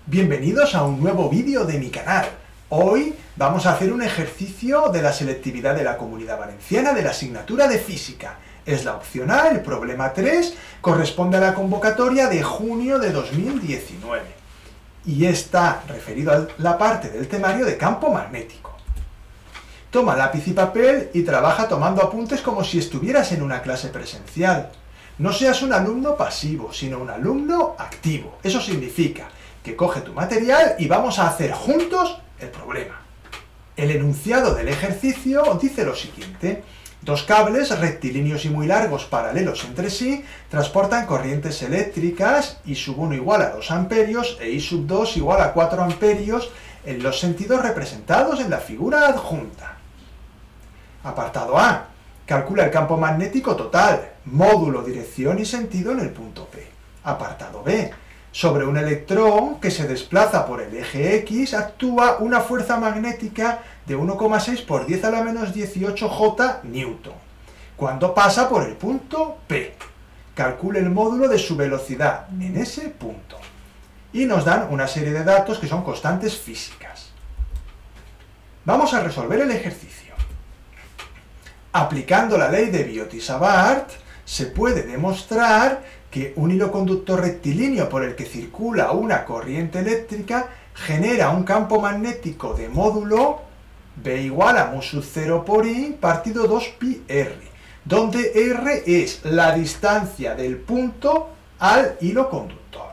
Bienvenidos a un nuevo vídeo de mi canal. Hoy vamos a hacer un ejercicio de la selectividad de la Comunidad Valenciana de la asignatura de Física. Es la opción A, el problema 3, corresponde a la convocatoria de junio de 2019 y está referido a la parte del temario de campo magnético. Toma lápiz y papel y trabaja tomando apuntes como si estuvieras en una clase presencial. No seas un alumno pasivo, sino un alumno activo. Eso significa que coge tu material y vamos a hacer juntos el problema. El enunciado del ejercicio dice lo siguiente: dos cables rectilíneos y muy largos paralelos entre sí transportan corrientes eléctricas I1 igual a 2 amperios e I2 igual a 4 amperios en los sentidos representados en la figura adjunta. Apartado A. Calcula el campo magnético total, módulo, dirección y sentido en el punto P. Apartado B. Sobre un electrón que se desplaza por el eje X actúa una fuerza magnética de 1,6 por 10 a la menos 18 J newton, cuando pasa por el punto P. Calcule el módulo de su velocidad en ese punto. Y nos dan una serie de datos que son constantes físicas. Vamos a resolver el ejercicio. Aplicando la ley de Biot-Savart, se puede demostrar que un hilo conductor rectilíneo por el que circula una corriente eléctrica genera un campo magnético de módulo B igual a mu sub 0 por I partido 2 pi R, donde R es la distancia del punto al hilo conductor.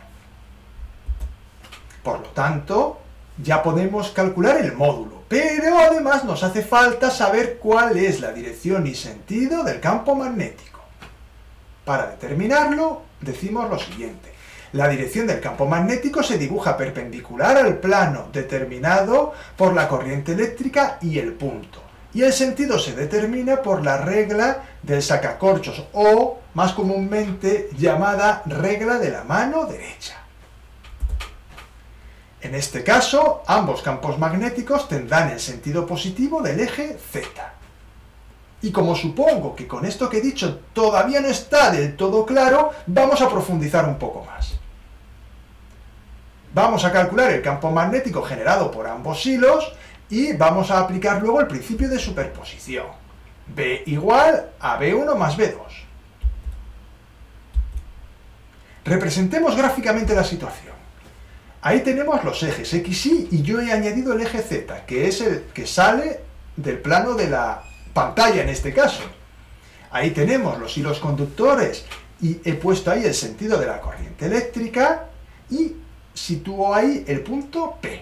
Por lo tanto, ya podemos calcular el módulo, pero además nos hace falta saber cuál es la dirección y sentido del campo magnético. Para determinarlo, decimos lo siguiente: la dirección del campo magnético se dibuja perpendicular al plano determinado por la corriente eléctrica y el punto, y el sentido se determina por la regla del sacacorchos, o más comúnmente llamada regla de la mano derecha. En este caso, ambos campos magnéticos tendrán el sentido positivo del eje Z. Y como supongo que con esto que he dicho todavía no está del todo claro, vamos a profundizar un poco más. Vamos a calcular el campo magnético generado por ambos hilos y vamos a aplicar luego el principio de superposición. B igual a B1 más B2. Representemos gráficamente la situación. Ahí tenemos los ejes X, Y yo he añadido el eje Z, que es el que sale del plano de la pantalla en este caso. Ahí tenemos los hilos conductores y he puesto ahí el sentido de la corriente eléctrica y sitúo ahí el punto P.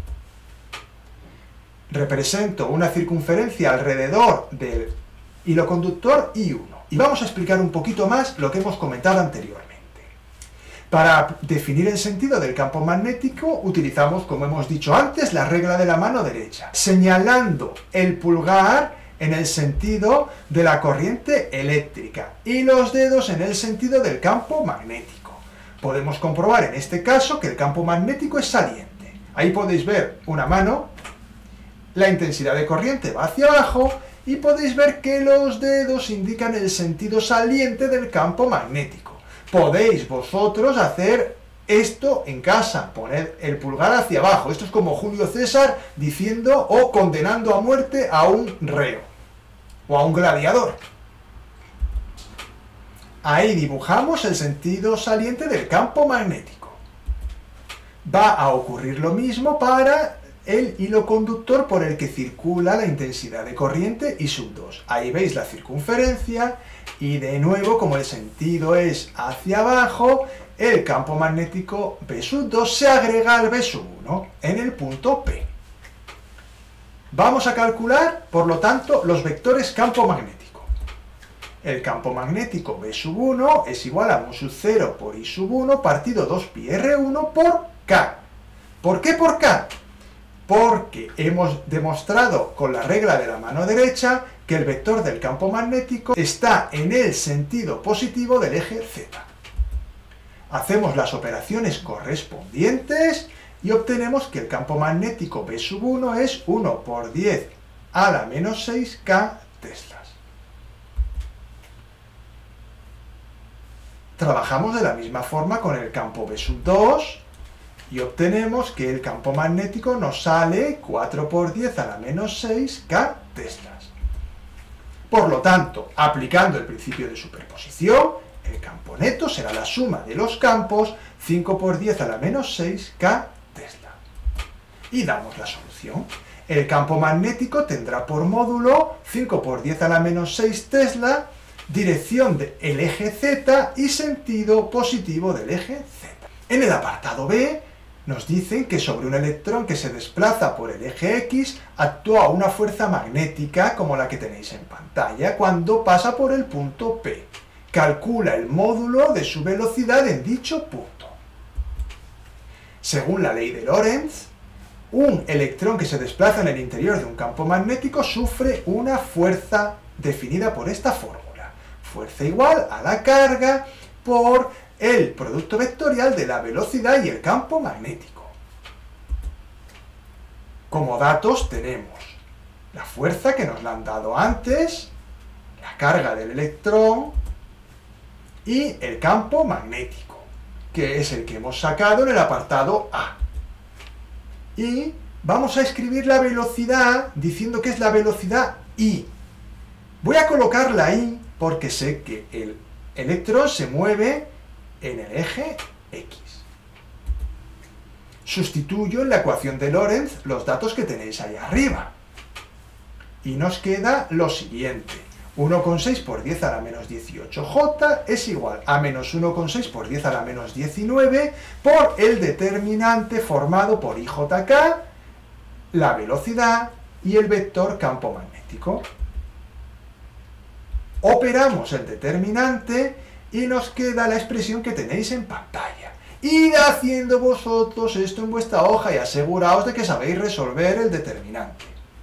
Represento una circunferencia alrededor del hilo conductor I1 y vamos a explicar un poquito más lo que hemos comentado anteriormente. Para definir el sentido del campo magnético utilizamos, como hemos dicho antes, la regla de la mano derecha, señalando el pulgar en el sentido de la corriente eléctrica y los dedos en el sentido del campo magnético. Podemos comprobar en este caso que el campo magnético es saliente. Ahí podéis ver una mano, la intensidad de corriente va hacia abajo y podéis ver que los dedos indican el sentido saliente del campo magnético. Podéis vosotros hacer esto en casa, poner el pulgar hacia abajo. Esto es como Julio César diciendo o condenando a muerte a un reo o a un gladiador. Ahí dibujamos el sentido saliente del campo magnético. Va a ocurrir lo mismo para el hilo conductor por el que circula la intensidad de corriente I2. Ahí veis la circunferencia y de nuevo, como el sentido es hacia abajo, el campo magnético B2 se agrega al B1 en el punto P. Vamos a calcular, por lo tanto, los vectores campo magnético. El campo magnético B1 es igual a mu sub 0 por I1 partido 2 pi R1 por K. ¿Por qué por K? Porque hemos demostrado con la regla de la mano derecha que el vector del campo magnético está en el sentido positivo del eje Z. Hacemos las operaciones correspondientes y obtenemos que el campo magnético B1 es 1 por 10 a la menos 6 K teslas. Trabajamos de la misma forma con el campo B2 y obtenemos que el campo magnético nos sale 4 por 10 a la menos 6 K teslas. Por lo tanto, aplicando el principio de superposición, el campo neto será la suma de los campos 5 por 10 a la menos 6 K tesla. Y damos la solución. El campo magnético tendrá por módulo 5 por 10 a la menos 6 tesla, dirección del eje Z y sentido positivo del eje Z. En el apartado B nos dicen que sobre un electrón que se desplaza por el eje X actúa una fuerza magnética como la que tenéis en pantalla cuando pasa por el punto P. Calcula el módulo de su velocidad en dicho punto. Según la ley de Lorentz, un electrón que se desplaza en el interior de un campo magnético sufre una fuerza definida por esta fórmula. Fuerza igual a la carga por el producto vectorial de la velocidad y el campo magnético. Como datos tenemos la fuerza que nos la han dado antes, la carga del electrón y el campo magnético, que es el que hemos sacado en el apartado A. Y vamos a escribir la velocidad diciendo que es la velocidad I. Voy a colocar la I porque sé que el electrón se mueve en el eje X. Sustituyo en la ecuación de Lorentz los datos que tenéis ahí arriba. Y nos queda lo siguiente. 1,6 por 10 a la menos 18J es igual a menos 1,6 por 10 a la menos 19 por el determinante formado por IJK, la velocidad y el vector campo magnético. Operamos el determinante y nos queda la expresión que tenéis en pantalla. Id haciendo vosotros esto en vuestra hoja y aseguraos de que sabéis resolver el determinante.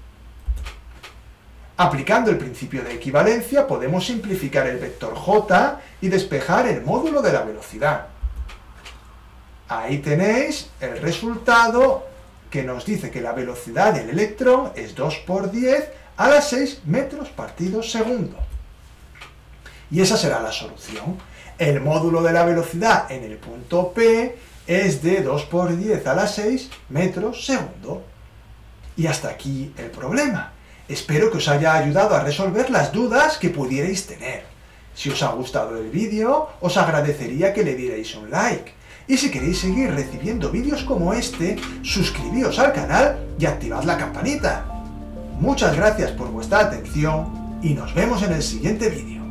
Aplicando el principio de equivalencia podemos simplificar el vector J y despejar el módulo de la velocidad. Ahí tenéis el resultado que nos dice que la velocidad del electrón es 2 por 10 a la 6 metros partidos segundo. Y esa será la solución. El módulo de la velocidad en el punto P es de 2 por 10 a la 6 metros segundo. Y hasta aquí el problema. Espero que os haya ayudado a resolver las dudas que pudierais tener. Si os ha gustado el vídeo, os agradecería que le dierais un like. Y si queréis seguir recibiendo vídeos como este, suscribíos al canal y activad la campanita. Muchas gracias por vuestra atención y nos vemos en el siguiente vídeo.